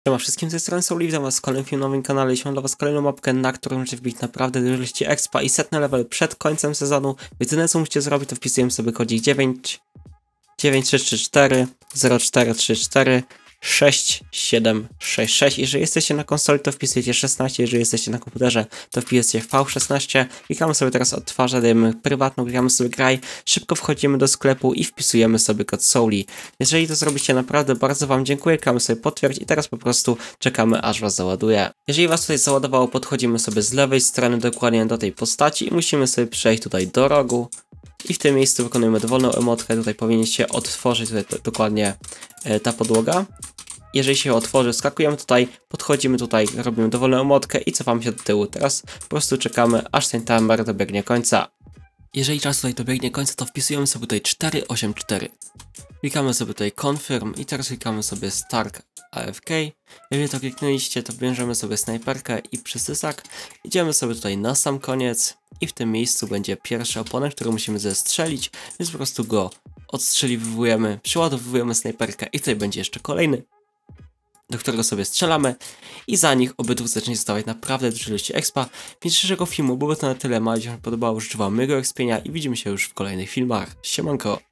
Siema wszystkim, z tej strony Soul, witam was w kolejnym filmowym kanale. Jeśli mam dla was kolejną mapkę, na którą możecie wbić naprawdę dużo liści expa i setny level przed końcem sezonu. Jedyne co musicie zrobić, to wpisujemy sobie kodzik 9334 0434 6766. Jeżeli jesteście na konsoli, to wpisujecie 16, jeżeli jesteście na komputerze, to wpisujecie V16. Klikamy sobie teraz odtwarza, dajemy prywatną, klikamy sobie graj, szybko wchodzimy do sklepu i wpisujemy sobie kod Souli. Jeżeli to zrobicie, naprawdę bardzo wam dziękuję, klikamy sobie potwierdź i teraz po prostu czekamy, aż was załaduje. Jeżeli was tutaj załadowało, podchodzimy sobie z lewej strony dokładnie do tej postaci i musimy sobie przejść tutaj do rogu. I w tym miejscu wykonujemy dowolną emotkę, tutaj powinien się otworzyć tutaj dokładnie ta podłoga. Jeżeli się otworzy, skakujemy tutaj, podchodzimy tutaj, robimy dowolną emotkę i cofamy się do tyłu. Teraz po prostu czekamy, aż ten timer dobiegnie końca. Jeżeli czas tutaj dobiegnie końca, to wpisujemy sobie tutaj 484. Klikamy sobie tutaj confirm i teraz klikamy sobie start AFK. Jeżeli to kliknęliście, to bierzemy sobie snajperkę i przysysak. Idziemy sobie tutaj na sam koniec i w tym miejscu będzie pierwszy oponent, który musimy zestrzelić, więc po prostu go odstrzeliwujemy, przyładowujemy snajperkę i tutaj będzie jeszcze kolejny, do którego sobie strzelamy i za nich obydwu zacznie dostawać naprawdę dużo ilości expa. Więc dzisiejszego filmu było to na tyle, jeśli wam podobało, życzę wam miłego expienia i widzimy się już w kolejnych filmach. Siemanko!